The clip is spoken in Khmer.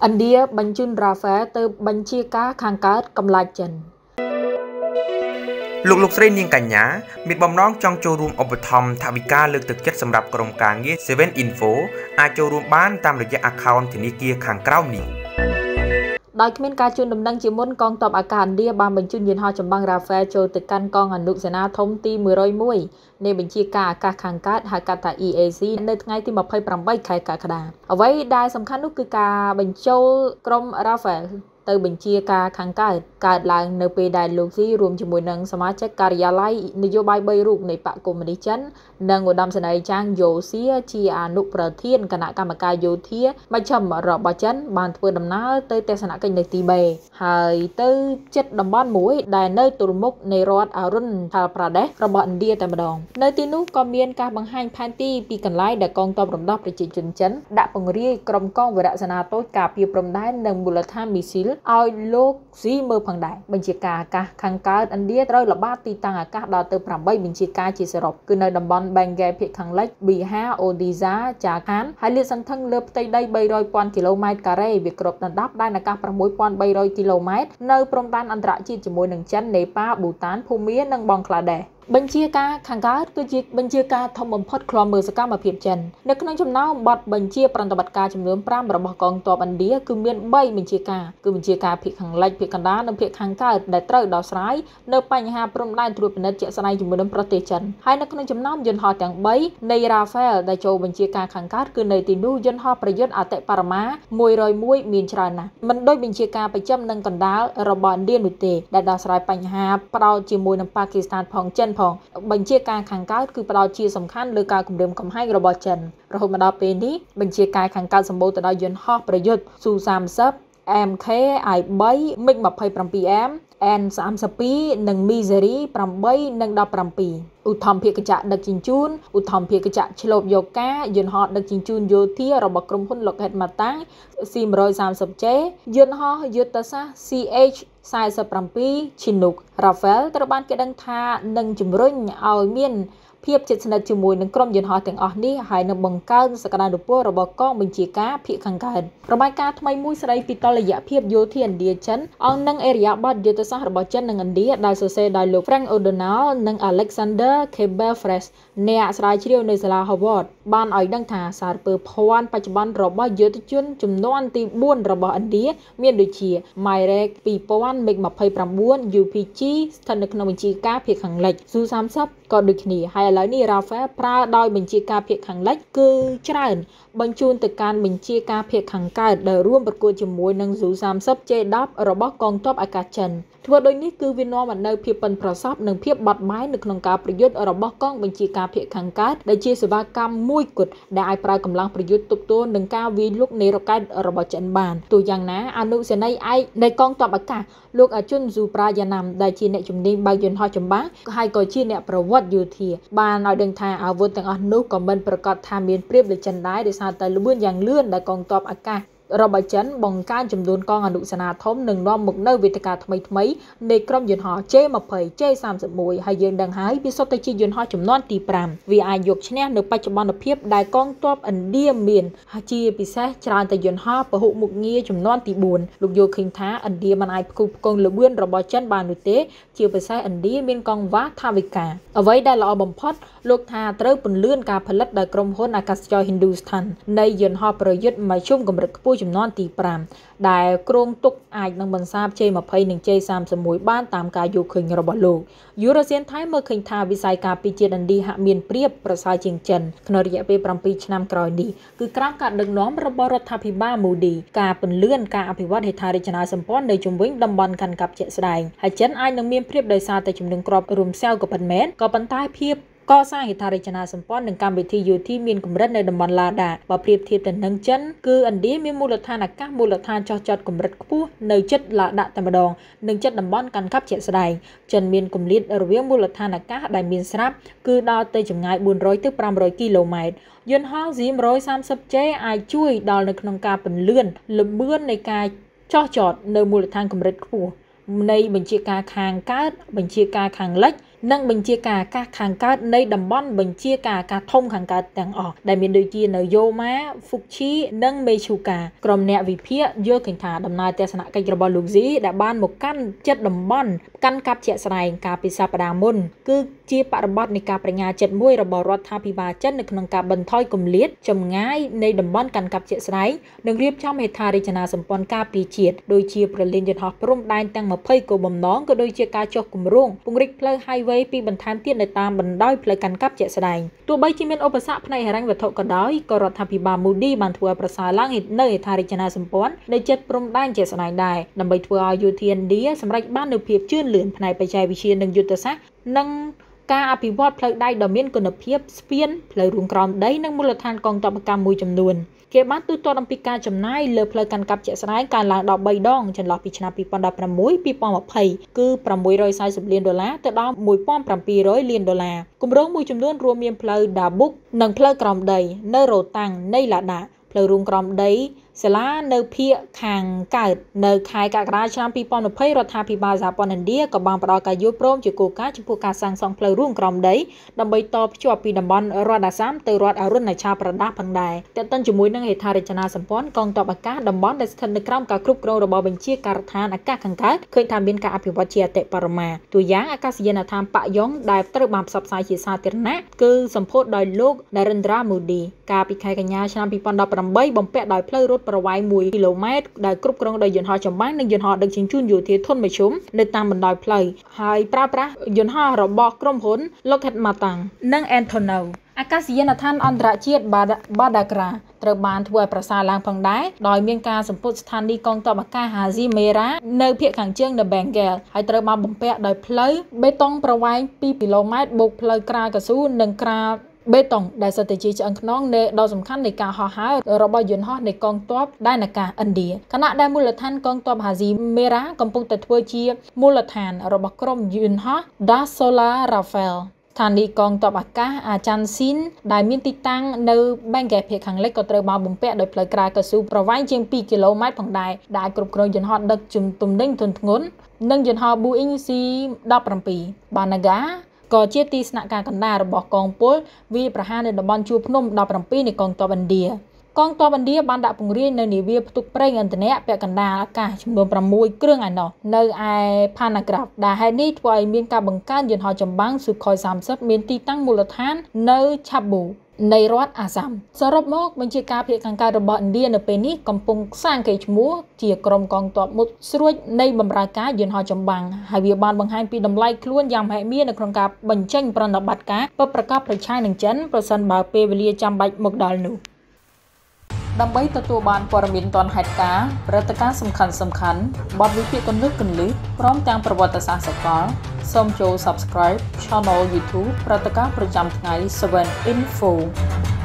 ឥណ្ឌាបញ្ជូន Rafale ទៅបញ្ជាការខាងកើតកម្លាចចិនលោកស្រីនាងកញ្ញាមានបំណងចង់ចូលរួមឧបត្ថម្ភថវិកាលើកទឹកចិត្តសម្រាប់ក្រុមការងារ 7 Info អាចចូលរួមបានតាមរយៈ account ធនាគារខាងក្រោមនេះដោយគ្មានការជូនដំណឹងជាមុនកងទ័ពអាកាសឥណ្ឌាបានបញ្ជូនយន្តហោះចម្បាំង Rafale ចូលទៅកាន់កងអនុសេនាធំទី101នៃបញ្ជាការអាកាសខាងកើតហៅកាត់ថា EAC នៅថ្ងៃទី28ខែកក្កដាអ្វីដែលសំខាន់នោះគឺការបញ្ចូលក្រុម Rafale ទៅបញ្ជាការខាងកើតឡើងនៅពេលដែលលោកស៊ីរួមជាមួយនឹងសមាជិកការិយាល័យនយោបាយ3រូបនៃបកកុម្មុយនីសចិននិងឧត្តមសេនីយ៍ចាងយ៉ូសៀជាអនុប្រធានគណៈកម្មការយោធាមជ្ឈិមរបស់ចិនបានធ្វើដំណើរទៅទស្សនកិច្ចនៅទីបេហើយទៅជិតតំបន់មួយដែលនៅទល់មុខនៃរដ្ឋអរុណឆាល់ប្រាដេសរបស់ឥណ្ឌាតែម្ដងនៅទីនោះក៏មានការបង្ហាញផែនទីពីកន្លែងដែលកងទ័ពរំដោះប្រជាជនចិនដាក់ពង្រាយក្រុមកងវីរសេនាតូចការពារព្រំដែននិងមូលដ្ឋានមីស៊ីលឲ្យលោកស៊ីមើលផងដែរបញ្ជាការអាកាសខាងកើតឥណ្ឌាត្រូវល្បាតទីតាំងអាកាសដល់ទៅ8បញ្ជាការជាសរុបគឺនៅតំបន់បេងហ្គេភាគខាងលិចប៊ីហាអូឌីសាចាខានហើយលាតសន្ធឹងលើផ្ទៃដី 300,000 គីឡូម៉ែត្រការ៉េវាគ្របដណ្ដប់ដែនអាកាស 6,300 គីឡូម៉ែត្រនៅព្រំដែនអន្តរជាតិជាមួយនឹងចិននេប៉ាល់ប៊ូតានភូមានិងបង់ក្លាដេសបញ្ជាការខាងកើតគឺជាបញ្ជាការធំបំផុតឃ្លាំមើលសកម្មភាពចិននៅក្នុងចំណោមបទបញ្ជាប្រតិបត្តិការចំនួន5របស់កងទ័ពឥណ្ឌាគឺមាន3បញ្ជាការគឺបញ្ជាការភាគខាងលិចភាគកណ្ដាលនិងភាគខាងកើតដែលត្រូវដោះស្រាយនៅបញ្ហាព្រំដែនត្រួតពិនិត្យជាក់ស្ដែងជាមួយនឹងប្រទេសចិនហើយនៅក្នុងចំណោមយន្តហោះទាំង3នៃ Rafale ដែលចូលបញ្ជាការខាងកើតគឺនៅទីនោះយន្តហោះប្រយុទ្ធអតិបរមា101មានច្រើនណាស់មិនដូចបញ្ជាការប្រចាំនិងកណ្ដាលរបស់ឥណ្ឌានោះទេដែលដោះស្រាយបញ្ហាផ្ដោតជាមួយនឹងប៉ាគីស្ថានផងចិនបញ្ជាការខាងកើតគឺផ្ដោតជាសំខាន់លើការគម្រាមកំហែងរបស់ចិនរហូតមកដល់ពេលនេះបញ្ជាការខាងកើតសម្បូរទៅដោយយន្តហោះប្រយុទ្ធស៊ូ30 MK-I3 MiG-27M N32 និង Misery 8និង17ឧទ្ធម្ភាគចក្រដឹកជញ្ជូនឧទ្ធម្ភាគចក្រឆ្លូបយកការយន្តហោះដឹកជញ្ជូនយោធារបស់ក្រុមហ៊ុន Lockheed Martin C130J យន្តហោះយុទ្ធសាស្ត្រ CH-47 Chinook Rafale ត្រូវបានគេដឹងថានឹងជំរុញឲ្យមានភាពជិតស្និទ្ធជាមួយនឹងក្រុមយន្តហោះទាំងអស់នេះហើយនឹងបង្កើនសក្តានុពលរបស់កងបញ្ជាការភាគខាងកើតរបាយការណ៍ថ្មីមួយស្ដីពីតុល្យភាពយោធាឥណ្ឌាចិនអង្គនឹងអេរីយ៉ាប័តយុទ្ធសាស្ត្ររបស់ចិននិងឥណ្ឌាដែលសរសេរដោយលោក Frank O'Donnell និង Alexander Kabel-Fresh អ្នកស្រាវជ្រាវនៅសាលា Harvard បានឲ្យដឹងថាសារពើភ័ណ្ឌបច្ចុប្បន្នរបស់យុទ្ធជនជំនាន់ទី4របស់ឥណ្ឌាមានដូចជា Mirage 2000 MiG-29 UPG ស្ថិតនៅក្នុងបញ្ជាការភាគខាងលិច Su-30 ក៏ដូចគ្នាហើយឥឡូវនេះ Rafale ប្រើដោយបញ្ជាការភាគខាងលិចគឺច្រើនបញ្ជូនទៅកាន់បញ្ជាការភាគខាងកើតដែលរួមប្រកួតជាមួយនឹង Su-30 J10 របស់កងទ័ពអាកាសចិនធ្វើដូចនេះគឺវានាំមកនូវភាពប៉ិនប្រសប់និងភាពបត់បែននៅក្នុងការប្រយុទ្ធរបស់កងបញ្ជាការភាគខាងកើតដែលជាសេវាកម្មមួយគត់ដែលអាចប្រើកម្លាំងប្រយុទ្ធទប់ទល់នឹងការវាយលុកនៃរ៉ុកែតរបស់ចិនបានទោះយ៉ាងណាអនុសេនីយ៍ឯកនៃកងទ័ពអាកាសលោកអាជុនស៊ូប្រាយ៉ាណាំដែលជាអ្នកជំនាញបើកយន្តហោះចម្បាំងហើយក៏ជាអ្នកប្រវត្តិយោធាបានឲ្យដឹងថាអាវុធទាំងអស់នោះក៏មិនប្រកាសថាមានប្រៀបដូចចិនដែរដោយសារតែល្បឿនយ៉ាងលឿនដែលកងទ័ពអាកាសរបស់ចិនបង្កើនចំនួនកងអនុសេនាធំនិងនាំមកនូវវេទិកាថ្មីនៃក្រុមយន្តហោះ J20 J31 ហើយយើងដឹងហើយវាសុទ្ធតែជាយន្តហោះចំនួនទី5វាអាចយកឈ្នះនៅបច្ចុប្បន្នភាពដែលកងទ័ពឥណ្ឌាមានជាពិសេសច្រើនតែយន្តហោះពហុមុខងារចំនួនទី4លោកយល់ឃើញថាឥណ្ឌាមិនអាចផ្គូផ្គងល្បឿនរបស់ចិនបាននោះទេជាពិសេសឥណ្ឌាមានកងវ៉ាថាវិការអ្វីដែលល្អបំផុតលោកថាត្រូវពន្លឿនការផលិតដោយក្រុមហ៊ុនអាកាសចរ Hindustan នៃយន្តហោះប្រយុទ្ធមធ្យមកម្រិតខ្ពស់ចំនួនទី5ដែលគ្រោងទុកអាចនឹងបន្សាប J20 និង J31 បានតាមការយល់ឃើញរបស់លោកយុរសៀនថៃមើលឃើញថាវិស័យការពារជាតិឥណ្ឌាហាក់មានប្រៀបប្រសើរជាងចិនក្នុងរយៈពេល7ឆ្នាំក្រោយនេះគឺក្រោមការដឹកនាំរបស់រដ្ឋាភិបាលម៉ូឌីការពន្លឿនការអភិវឌ្ឍហេដ្ឋារចនាសម្ព័ន្ធនៅជុំវិញតំបន់កាន់កាប់ជាក់ស្ដែងហើយចិនអាចនឹងមានប្រៀបដោយសារតែជំនឿក្របរំសាវក៏ប៉ុន្មានក៏ប៉ុន្តែភាពកសាងហេដ្ឋារចនាសម្ព័ន្ធនិងកម្មវិធីយោធាមានកម្រិតនៅតំបន់ឡាដាបើប្រៀបធៀបទៅនឹងចិនគឺឥណ្ឌាមានមូលដ្ឋានអាកាសមូលដ្ឋានចោះចតកម្រិតខ្ពស់នៅជិតឡាដាតែម្ដងនិងជិតតំបន់កាន់កាប់ជាក់ស្ដែងចិនមានគម្លាតរវាងមូលដ្ឋានអាកាសដែលមានស្រាប់គឺដល់ទៅចម្ងាយ400ទៅ500គីឡូម៉ែត្រយន្តហោះ Z130J អាចជួយដល់នៅក្នុងការពន្លឿនល្បឿននៃការចោះចតនៅមូលដ្ឋានកម្រិតខ្ពស់នៃបញ្ជាការខាងកើតបញ្ជាការខាងលិចនិងបញ្ជាការអាកាសខាងកើតនៃតំបន់បញ្ជាការអាកាសធំខាងកើតទាំងអស់ដែលមានដូចជានៅយូម៉ា ហ្វុកឈី និងមេឈូកាក្រុមអ្នកវិភាគយល់ឃើញថាដំណើរទស្សនកិច្ចរបស់លោកស៊ីដែលបានមកកាន់ចិត្តតំបន់កាន់កាប់ជាក់ស្ដែងកាលពីសប្តាហ៍មុនគឺជាបរិបទនៃការប្រញាចិត្តមួយរបស់រដ្ឋាភិបាលចិននៅក្នុងការបន្ថយគម្លាតចម្ងាយនៃតំបន់កាន់កាប់ជាក់ស្ដែងនិងរៀបចំហេដ្ឋារចនាសម្ព័ន្ធការពារជាតិដូចជាប្រលានយន្តហោះព្រំដែនទាំង20គោលបំណងក៏ដូចជាការចុះគម្រោងពង្រីកផ្លូវ highway ពីបន្ថែមទៀតនៅតាមបណ្ដោយផ្លូវកាន់កាប់ជាក់ស្ដែងទោះបីជាមានឧបសគ្គផ្នែកហិរញ្ញវត្ថុក៏ដោយក៏រដ្ឋាភិបាល Modi បានធ្វើឲ្យប្រសើរឡើងនៅហេដ្ឋារចនាសម្ព័ន្ធនៅជិតព្រំដែនជាក់ស្ដែងដែរដើម្បីធ្វើឲ្យយោធាឥណ្ឌាសម្រេចបាននូវភាពជឿនលឿនផ្នែកបច្ចេកវិទ្យានិងយុទ្ធសាស្ត្រនិងការអភិវឌ្ឍផ្លូវដែកដ៏មានគុណភាពស្ពានផ្លូវរួមក្រោមដីនិងមូលដ្ឋានកងទ័ពកម្មមួយចំនួនគេបានទូទាត់អំពីការចំណាយលើផ្លូវកាន់កាប់ជាក់ស្ដែងកើនឡើងដល់3ដងចន្លោះពីឆ្នាំ2016-2020គឺ$640 លានទៅដល់$1,700 លានគម្រោងមួយចំនួនរួមមានផ្លូវដាបុកនិងផ្លូវក្រោមដីនៅរ៉ូតាំងនៃឡាដាផ្លូវរួមក្រោមដីសាលានៅភាគខាងកើតនៅខែកក្កដាឆ្នាំ2020រដ្ឋាភិបាលសហព័ន្ធឥណ្ឌាក៏បានផ្ដល់ការយល់ព្រមជាគោលការណ៍ចំពោះការសាងសង់ផ្លូវរួមក្រោមដីដើម្បីតភ្ជាប់ពីតំបន់រដ្ឋអាសាមទៅរដ្ឋអរុណច្ឆប្រដាសផងដែរទាក់ទងជាមួយនឹងហេដ្ឋារចនាសម្ព័ន្ធកងទ័ពអាកាសតំបន់ដែលស្ថិតនៅក្រោមការគ្រប់គ្រងរបស់បញ្ជាការដ្ឋានអាកាសខាងកើតឃើញថាមានការអភិវឌ្ឍជាអតិបរមាតួយ៉ាងអាកាសយានដ្ឋានប៉ាក់យ៉ុងដែលត្រូវបានផ្សព្វផ្សាយជាសាធារណៈគឺសម្ពោធដោយលោក Narendra Modi កាលពីខែកញ្ញាឆ្នាំ2018បំពាក់ដោយផ្លូវរត់ប្រវែង1 គីឡូម៉ែត្រដែលគ្រប់គ្រងដោយយន្តហោះចម្បាំងនិងយន្តហោះដឹកជញ្ជូនយោធាធុនមធ្យមនៅតាមបណ្ដោយផ្លូវហើយប្រើប្រាស់យន្តហោះរបស់ក្រុមហ៊ុន Lockheed Martin និង Antonov អាកាសយានដ្ឋានអន្តរជាតិបាដាក្រាត្រូវបានធ្វើឲ្យប្រសើរឡើងផងដែរដោយមានការសម្ពុតស្ថានីយកងទ័ពអាកាសហាស៊ីមេរ៉ានៅភាគខាងជើងនៃ Bengal ហើយត្រូវបានបំពាក់ដោយផ្លូវបេតុងប្រវែង2 គីឡូម៉ែត្របូកផ្លូវក្រាលកស៊ូនិងក្រាលបេតុងដែលសិតតែជាឆ្អឹងខ្នងនៃដ៏សំខាន់នៃការហោះហើររបស់យន្តហោះនៃកងទ័ពដែនអាកាសឥណ្ឌាខណៈដែលមូលដ្ឋានកងទ័ពហាស៊ីមេរ៉ាកំពុងតែធ្វើជាមូលដ្ឋានរបស់ក្រុមយន្តហោះ Rafale ស្ថានីយកងទ័ពអាកាសអាចាន់ស៊ីនដែលមានទីតាំងនៅបេងកែភាគខាងលិចក៏ត្រូវបានបំពាក់ដោយផ្លូវក្រាលកស៊ូប្រវែងជាង2 គីឡូម៉ែត្រផងដែរដែលអាចគ្រប់គ្រងយន្តហោះដឹកទំនិញទន់ធ្ងន់និងយន្តហោះ Boeing C-17 Banagaក៏ជាទីស្នាក់ការកណ្ដាលរបស់កងពលវាប្រហារនៅតំបន់ជួរភ្នំ17នៃកងទ័ពឥណ្ឌាកងទ័ពឥណ្ឌាបានដាក់ពង្រាយនៅនាវាផ្ទុកប្រេងឥន្ធនៈពាក់កណ្ដាលអាកាសចំនួន6គ្រឿងឯណោះនៅឯ Panagraph ដែលហេតុនេះធ្វើឲ្យមានការបង្កើនយន្តហោះចម្បាំង Sukhoi 30មានទីតាំងមូលដ្ឋាននៅ Chabu នៃរដ្ឋអាសាមសរុបមកបញ្ជាការភាគខាងកើតរបស់ឥណ្ឌានៅពេលនេះកំពុងសាងកេរ្តិ៍ឈ្មោះជាក្រុមកងទ័ពមុតស្រួចនៃបម្រើការយន្តហោះចម្បាំងហើយវាបានបង្ហាញពីតម្លៃខ្លួនយ៉ាងមហិមានៅក្នុងការបញ្ចេញប្រតិបត្តិការពិតប្រាកដប្រឆាំងនឹងចិនប្រសិនបើពេលវេលាចាំបាច់មកដល់នោះដើម្បីទទួលបានព័ត៌មានទាន់ហេតុការណ៍ព្រឹត្តិការណ៍សំខាន់ៗបទវិភាគគន្លឹះព្រមទាំងប្រវត្តិសាស្ត្រសកលសូមចូល Subscribe Channel YouTube ព្រឹត្តិការណ៍ប្រចាំថ្ងៃ7 Info